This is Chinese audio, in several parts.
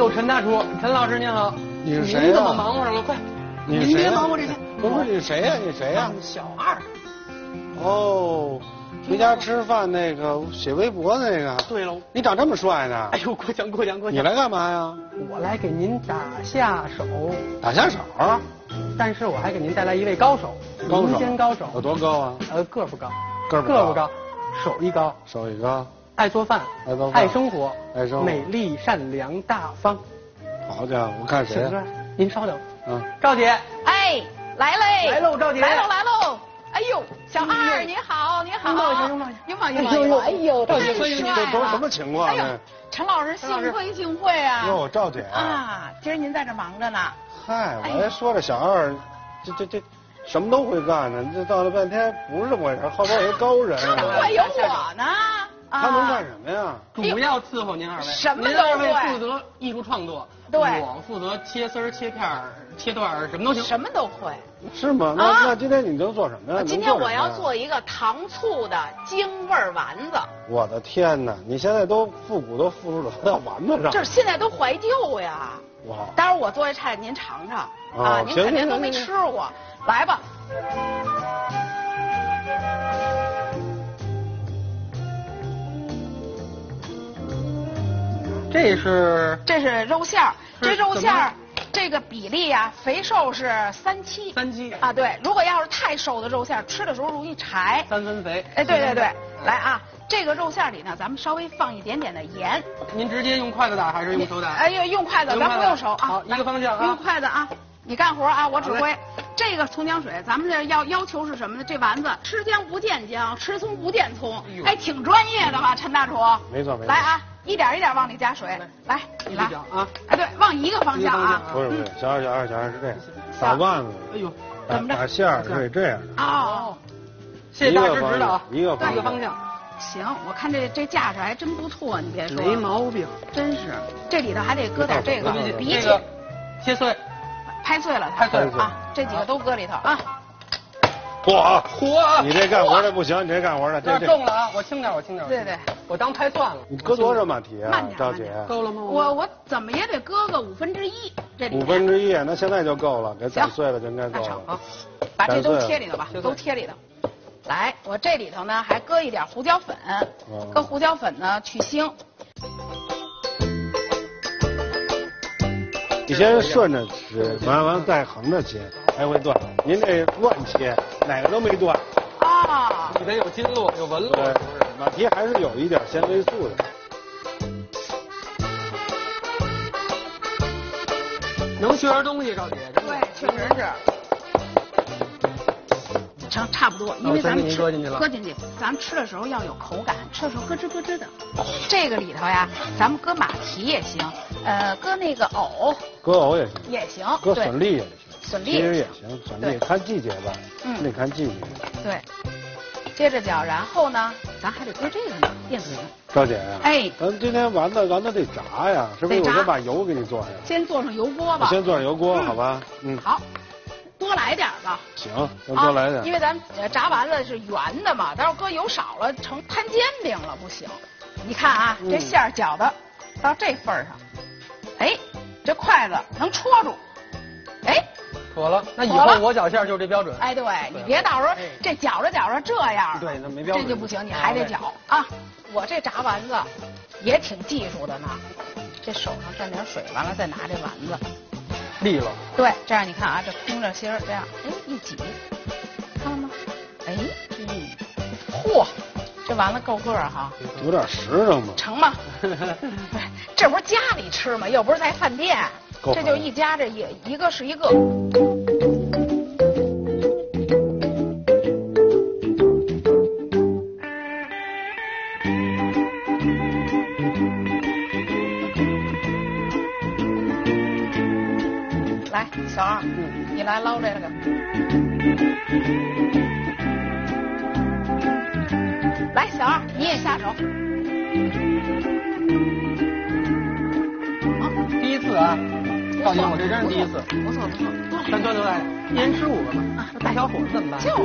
呦，陈大厨，陈老师您好， 你是谁呀？ 您怎么忙活上了？快，您别忙活这些。 不是你谁呀？你谁呀？ 小二。 哦，回家吃饭那个写微博那个。 对喽， 你长这么帅呢？ 哎呦，过奖过奖过奖。 你来干嘛呀？ 我来给您打下手。 打下手？ 但是我还给您带来一位高手，民间高手。 有多高啊？ 个儿不高， 个不高， 手艺高， 手艺高， 爱做饭，爱生活，美丽善良大方。 好家伙，我看谁？ 您稍等。 嗯， 赵姐。 哎，来嘞！ 来喽，赵姐。 来喽来喽！哎呦，小二你好，你好。 拥抱一下。 哎呦， 赵姐太帅了！ 这都是什么情况？ 哎呦，陈老师幸会啊！ 哟，赵姐啊，今儿您在这忙着呢。 嗨，我还说这小二，这什么都会干呢，这到了半天不是这么回事，后边有一高人。 他不会有我呢。 他能干什么呀？ 主要伺候您二位。 什么都会。 您二位负责艺术创作， 对， 我负责切丝儿、切片儿、切段儿，什么都行。 什么都会。 是吗？那今天你能做什么呀？ 今天我要做一个糖醋的京味丸子。 我的天哪！你现在都复古都复入到丸子上。 这现在都怀旧呀。 哇！ 待会儿我做这菜您尝尝啊，您肯定都没吃过。来吧。 这是肉馅儿，这肉馅儿这个比例呀，肥瘦是3:7啊。对，如果要是太瘦的肉馅儿，吃的时候容易柴。 3分肥。 哎，对，来啊，这个肉馅里呢，咱们稍微放一点点的盐。 您直接用筷子打还是用手打？ 哎，用筷子，咱不用手啊。 好，一个方向啊。 用筷子啊，你干活啊，我指挥。这个葱姜水，咱们这要求是什么呢？这丸子吃姜不见姜，吃葱不见葱，哎，挺专业的吧，陈大厨？ 没错。 来啊，一点一点往里加水，来，你来啊！ 哎，对，往一个方向啊。 不是，小二是这样，打丸子。 哎呦， 打馅儿是这样的。 哦， 谢谢大师指导。 一个方向。 行，我看这架势还真不错，你别说。 没毛病， 真是。这里头还得搁点这个荸荠， 切碎。 拍碎了啊！这几个都搁里头啊！ 嚯！你这干活的不行，你这干活的这重了啊！我轻点。 对， 我当拍算了。 你搁多少马蹄啊？赵姐， 够了吗？ 我怎么也得搁个1/5，这里。 1/5，那现在就够了，给斩碎了就应该够了。 好，把这都贴里头吧，都贴里头。来，我这里头呢还搁一点胡椒粉，搁胡椒粉呢去腥。 你先顺着吃，完再横着切，才会断。您这乱切，哪个都没断。 啊， 你得有筋络，有纹路。 对，马蹄还是有一点纤维素的。 能学点东西，赵姐。 对，确实是。成，差不多，因为咱们搁进去，咱们吃的时候要有口感，吃的时候咯吱咯吱的。这个里头呀，咱们搁马蹄也行，搁那个藕， 搁藕也行， 也行， 搁笋粒也行， 笋粒其实也行，笋粒看季节吧，得看季节。 对，接着搅，然后呢，咱还得搁这个呢，淀粉。 赵姐呀， 哎， 咱今天丸子得炸呀，是不是？我先把油给你做呀。 先做上油锅吧。 先做上油锅，好吧？ 好。多来点吧， 行，咱多来点， 因为咱炸丸子是圆的嘛，到时候搁油少了成摊煎饼了，不行。你看啊，这馅儿搅的到这份儿上，哎，这筷子能戳住，哎， 妥了。那以后我搅馅就这标准。 哎，对你别到时候这搅着这样， 对，那没标准， 这就不行，你还得搅啊。我这炸丸子也挺技术的呢，这手上蘸点水，完了再拿这丸子。 利落， 对，这样你看啊，这空着芯儿，这样，哎，一挤，看到吗？哎，嚯，这丸子够个儿哈， 有点实诚嘛， 成吗？这不是家里吃吗？又不是在饭店，这就一家这一个是一个。来，小二，你来捞这个。来，小二，你也下手。 第一次啊，赵姐，我这真是第一次。 不错， 咱多来，1人吃5个嘛。啊，大小伙子怎么办？ 就是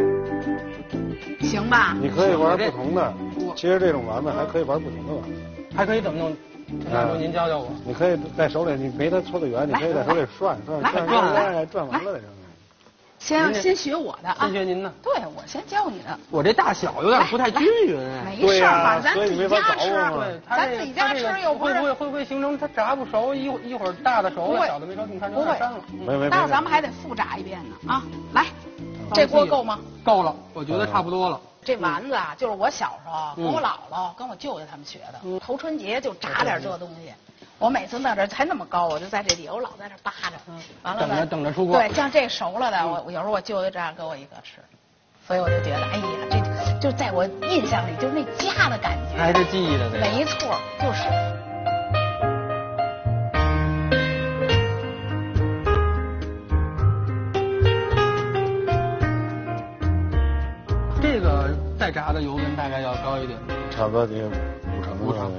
。行吧。 你可以玩不同的，其实这种丸子还可以玩不同的丸子。 还可以怎么弄？大叔，您教教我。 你可以在手里，你没它搓得圆，你可以在手里转完了再。 先学我的啊！ 先学您的。 对，我先教你的。 我这大小有点不太均匀。 没事儿，反正咱自己家吃， 对， 咱自己家吃又不是。 会不会形成它炸不熟，一会儿大的熟了，小的没熟，你看就太膻了。 没。 待会儿咱们还得复炸一遍呢啊！来，这锅够吗？ 够了，我觉得差不多了。 这丸子啊，就是我小时候跟我姥姥、跟我舅舅他们学的。头春节就炸点这东西。我每次那这才那么高，我就在这里，我老在这扒着，完了等着出锅。 对，像这熟了的，我有时候我舅舅这样给我一个吃，所以我就觉得，哎呀，这就在我印象里就是那家的感觉， 还是记忆的。 没错，就是。 这个再炸的油温大概要高一点， 差不多得5成。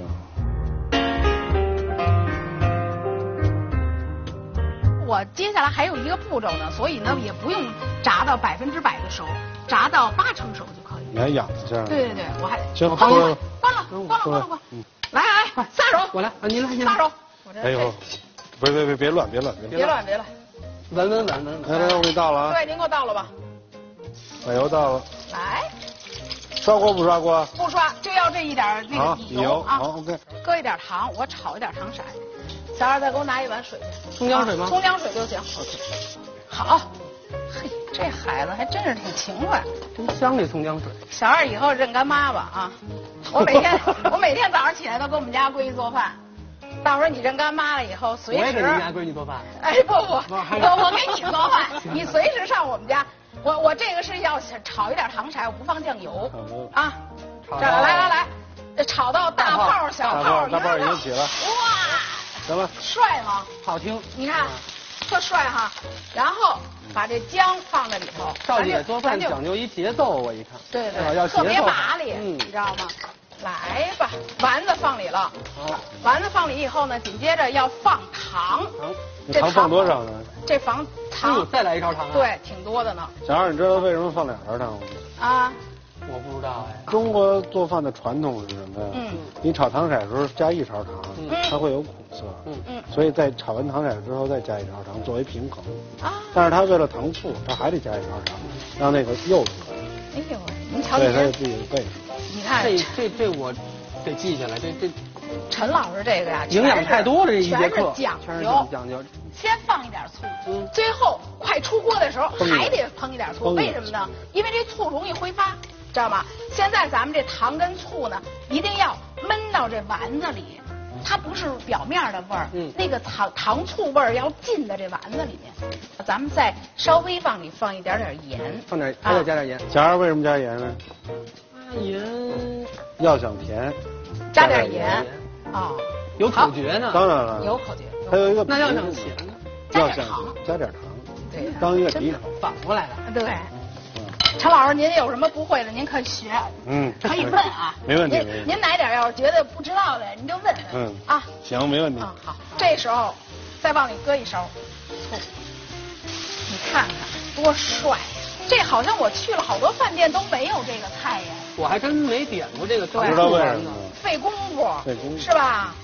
我接下来还有一个步骤呢，所以呢也不用炸到100%的熟，炸到80%熟就可以。 你还养着这样？ 对，我还行， 关了。来，撒手。 我来，您来。 撒手。 哎呦，别乱。 别乱。 稳。 来，我给你倒了啊。 对，您给我倒了吧。 把油倒了。 来。 刷锅不刷锅？ 不刷，就要这一点那个底油啊。 好 ，OK。 搁一点糖，我炒一点糖色。小二再给我拿一碗水去。 葱姜水吗？ 葱姜水就行。好，嘿，这孩子还真是挺勤快， 真香这葱姜水。 小二以后认干妈吧啊！我每天早上起来都给我们家闺女做饭。到时候你认干妈了以后，随时我也给你家闺女做饭。 哎不，我给你做饭，你随时上我们家。我这个是要炒一点糖色，我不放酱油啊。来，炒到大泡小泡， 大泡已经起了。 哇！ 行了， 帅吗？ 好听， 你看，特帅哈。然后把这姜放在里头。 少姐做饭讲究一节奏，我一看。 对， 要特别麻利，你知道吗？来吧，丸子放里了。好，丸子放里以后呢，紧接着要放糖。 这糖放多少呢？ 这糖再来一勺糖啊？ 对，挺多的呢。 小二，你知道为什么放2勺糖吗？ 啊。 我不知道哎。 中国做饭的传统是什么呀？你炒糖色的时候加1勺糖，它会有苦涩。所以在炒完糖色之后再加1勺糖作为平衡。啊。但是它为了糖醋，它还得加1勺糖，让那个柚子。 哎呦，您瞧。 对，它有自己的倍数。 你看这我得记下来，这。 陈老师这个呀， 营养太多了，这一节课全是讲究。先放一点醋，最后快出锅的时候还得烹一点醋，为什么呢？因为这醋容易挥发，知道吗？现在咱们这糖跟醋呢，一定要焖到这丸子里，它不是表面的味儿，那个糖醋味儿要进到这丸子里面。咱们再稍微放一点盐， 还得加点盐。 小二为什么加盐呢？ 盐要想甜， 加点盐。哦， 有口诀呢。 当然了， 有口诀。 还有一个， 那要想甜呢， 加点糖。 对，当一个底口。 反过来了。 对。陈老师，您有什么不会的，您可以学。可以问啊。 没问题。 您哪点要是觉得不知道的，您就问。啊。 行，没问题。 好，这时候再往里搁1勺醋，你看看多帅！这好像我去了好多饭店都没有这个菜呀。 我还真没点过这个， 不知道为什么。 费功夫，是吧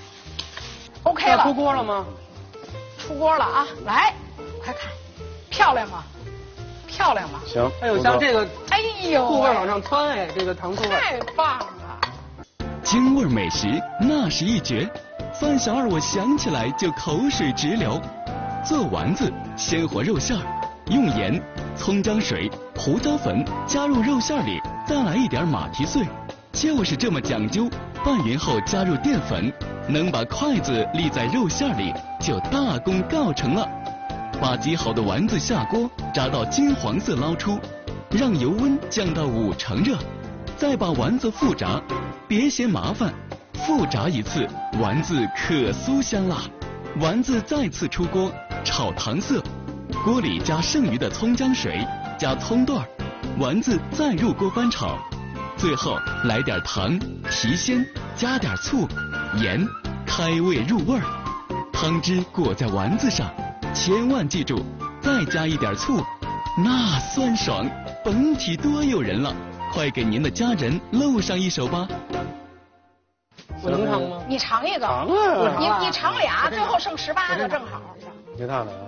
？OK 了。 出锅了吗？ 出锅了啊！来，快看，漂亮吗？ 行。 哎呦，像这个， 哎呦， 醋味往上窜哎，这个糖醋味太棒了。 京味美食那是一绝，范小二我想起来就口水直流。做丸子，鲜活肉馅儿，用盐、葱姜水、胡椒粉加入肉馅里，再来一点马蹄碎，就是这么讲究。拌匀后加入淀粉，能把筷子立在肉馅里，就大功告成了。把挤好的丸子下锅，炸到金黄色捞出，让油温降到5成热，再把丸子复炸。别嫌麻烦，复炸一次，丸子可酥香辣。丸子再次出锅，炒糖色，锅里加剩余的葱姜水，加葱段，丸子再入锅翻炒。最后来点糖提鲜，加点醋、盐，开胃入味儿。汤汁裹在丸子上，千万记住再加一点醋，那酸爽，甭提多诱人了。快给您的家人露上一手吧。 我能尝吗？ 你尝一个。 尝啊！ 你尝俩，最后剩18个正好。 别烫了啊！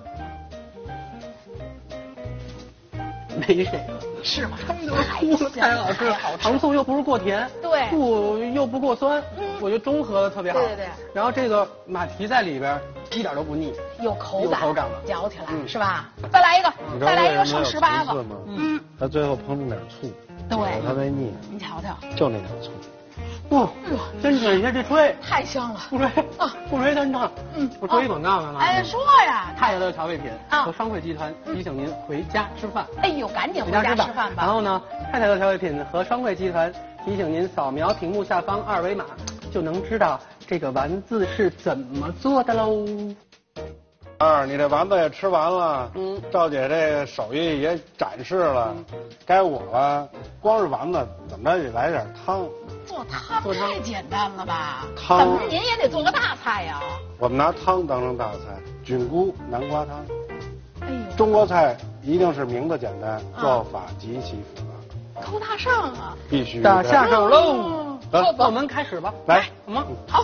没谁了。 是吗？ 太好吃，糖醋又不是过甜， 对， 醋又不过酸，我觉得中和的特别好。 对。 然后这个马蹄在里边一点都不腻， 有口感了，嚼起来是吧？再来一个，剩18个。 它最后烹点醋， 对， 它没腻。 你瞧瞧， 就那点醋。 哇，真是你看这吹太香了， 不吹真烫。我说一广告呢吗？ 哎，说呀， 太乐调味品和双汇集团提醒您回家吃饭。 哎呦，赶紧回家吃饭吧。 然后呢，太乐调味品和双汇集团提醒您扫描屏幕下方2维码，就能知道这个丸子是怎么做的喽。 你这丸子也吃完了，赵姐这个手艺也展示了，该我了。光是丸子，怎么着也来点汤。 做汤太简单了吧？ 汤怎么您也得做个大菜呀？ 我们拿汤当成大菜，菌菇南瓜汤。 哎呦， 中国菜一定是名字简单，做法极其复杂。 高大上啊！ 必须打下手喽！ 走， 我们开始吧。 来， 好吗？ 好。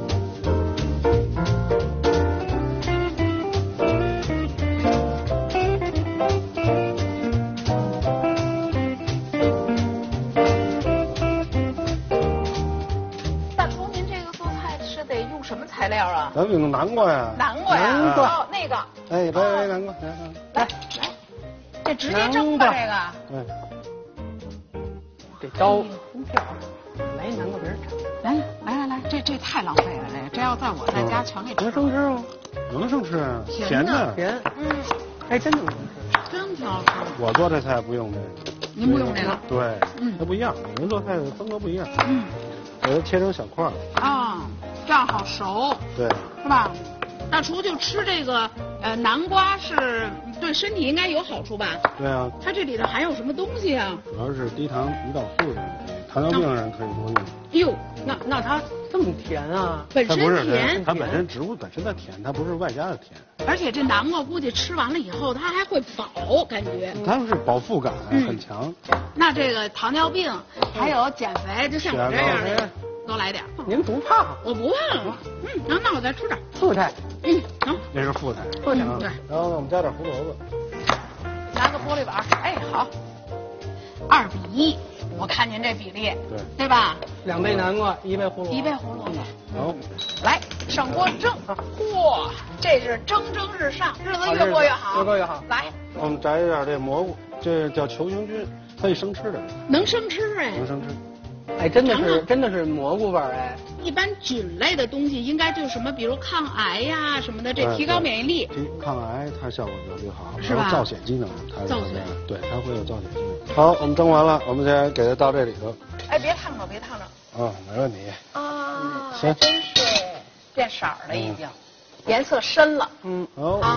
什么材料啊？ 咱们用南瓜呀。 南瓜呀？哦，那个。 哎，来南瓜， 来，这直接蒸吧，这个。 对。 这刀真漂亮，来南瓜皮儿尝。来，这太浪费了，这要在我在家全给吃。 能生吃吗？ 能生吃啊， 甜的。 甜。哎，真能生吃。 真挺好吃。 我做这菜不用这个。 您不用这个？ 对，它不一样，每个人做菜的风格不一样。我都切成小块儿。 这样好熟， 对， 是吧？大厨就吃这个南瓜是对身体应该有好处吧？ 对啊。 它这里头含有什么东西啊？ 主要是低糖胰岛素的，糖尿病人可以多用。 哟， 那它这么甜啊？ 本身甜， 它本身植物本身的甜，它不是外加的甜。 而且这南瓜估计吃完了以后，它还会饱，感觉。 它是饱腹感很强。 那这个糖尿病还有减肥，就像我这样的。多来点。 您不怕？ 我不怕。那我再出点副菜。 行。 这是副菜。 副菜。 对。然后呢，我们加点胡萝卜。 拿个玻璃碗。哎，好。2比1，我看您这比例。对吧 ？2倍南瓜，1倍胡萝卜。 1倍胡萝卜。 好。 来，上锅蒸。哇，这是蒸日上，日子越过越好。 越过越好。 来。 我们摘一点这蘑菇，这叫球形菌，可以生吃的。 能生吃哎。 能生吃。 哎，真的是蘑菇味儿哎！ 一般菌类的东西应该就是什么，比如抗癌呀什么的，这提高免疫力。 抗癌它效果比较好， 是吧？ 造血机能，它造血， 对，它会有造血机能。好，我们蒸完了，我们先给它倒这里头。 哎，别烫着，别烫着。 没问题。 行，真是变色了，已经颜色深了。 好。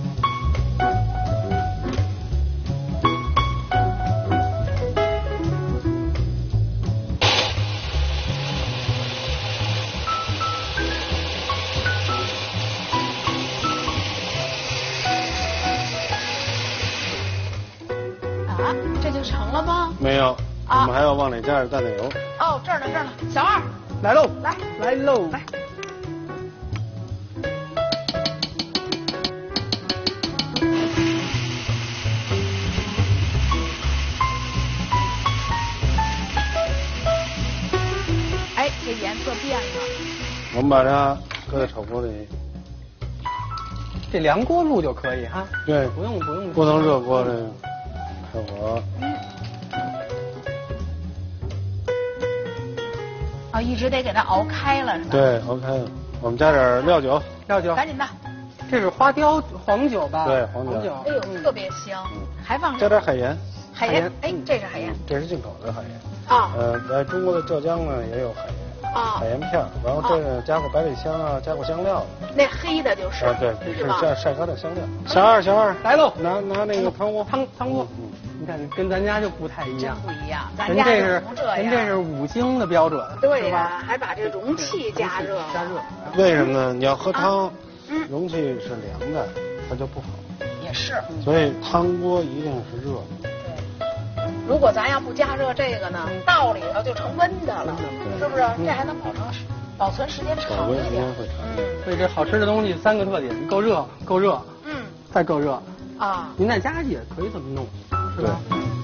这就成了吗？ 没有，我们还要往里加点淡奶油。 这儿呢，小二， 来喽， 来喽， 来。哎，这颜色变了。 我们把它搁在炒锅里。 这凉锅录就可以哈。 对，不能热锅这个。开火。 一直得给它熬开了是吧？ 对，熬开了。我们加点料酒。 赶紧的。 这是花雕黄酒吧？ 对，黄酒。 哎呦，特别香。还放加点海盐。 海盐，哎，这是海盐。 这是进口的海盐。在中国的浙江呢也有海盐。海盐片，然后这个加过百里香啊，加过香料。 那黑的就是。 对，是晒干的香料。小二来喽， 拿那个汤锅。 汤锅。你看，跟咱家就不太一样。 不一样， 咱家人这是5星的标准。 对呀，还把这容器加热。 为什么呢？你要喝汤，容器是凉的，它就不好。 也是。 所以汤锅一定是热的。 对。如果咱要不加热这个呢，倒里头就成温的了，是不是？这还能保证保存时间长一点。 所以这好吃的东西3个特点：够热，够热，再够热。 啊， 您在家也可以这么弄，是吧？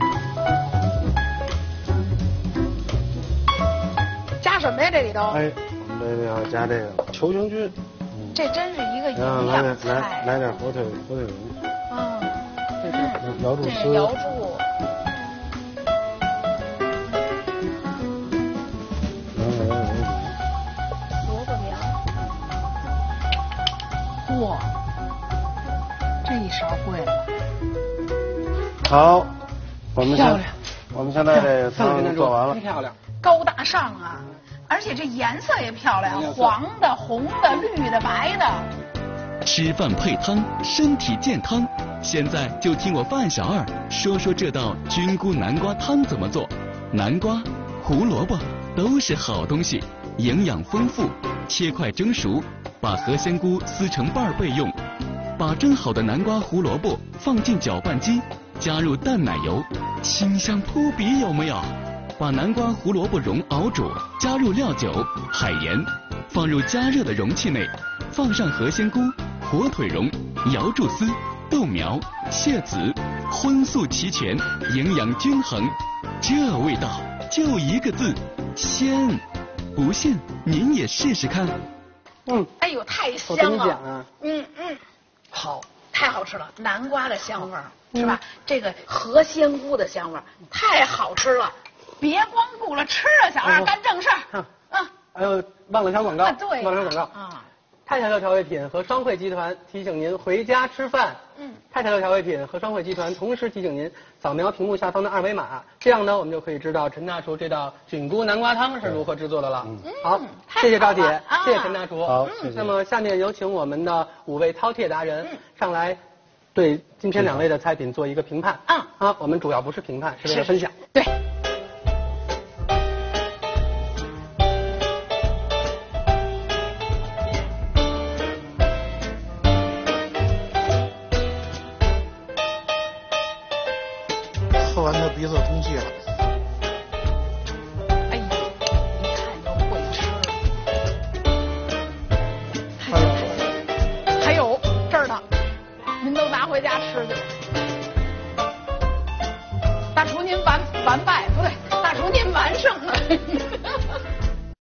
加什么呀？这里头？ 哎，我们这里要加这个球形菌。 这真是一个营养菜。 来点火腿蓉。 这是瑶柱丝。 瑶柱。萝卜苗。嚯，这一勺会了。 好，我们现在这个汤做完了。 漂亮。 高大上啊！而且这颜色也漂亮，黄的、红的、绿的、白的。 吃饭配汤，身体健康。现在就听我范小二说说这道菌菇南瓜汤怎么做。南瓜、胡萝卜都是好东西，营养丰富。切块蒸熟，把河鲜菇撕成瓣备用。把蒸好的南瓜、胡萝卜放进搅拌机，加入淡奶油，清香扑鼻，有没有？把南瓜、胡萝卜蓉熬煮，加入料酒、海盐，放入加热的容器内，放上河鲜菇、火腿蓉、瑶柱丝、豆苗、蟹籽，荤素齐全，营养均衡。这味道就一个字：鲜。不信您也试试看。 哎呦，太香了！ 我跟你讲啊， 好，太好吃了，南瓜的香味儿是吧？这个河鲜菇的香味儿太好吃了。别光顾了吃啊，小二，干正事儿。 哎呦，忘了条广告。 对， 忘了条广告。太太乐调味品和双汇集团提醒您回家吃饭。太太乐调味品和双汇集团同时提醒您扫描屏幕下方的2维码，这样呢，我们就可以知道陈大厨这道菌菇南瓜汤是如何制作的了。好，谢谢赵姐，谢谢陈大厨。 好，谢谢。 那么下面有请我们的5位饕餮达人上来，对今天2位的菜品做一个评判。我们主要不是评判，是为了分享。 对。 喝完他鼻子通气了。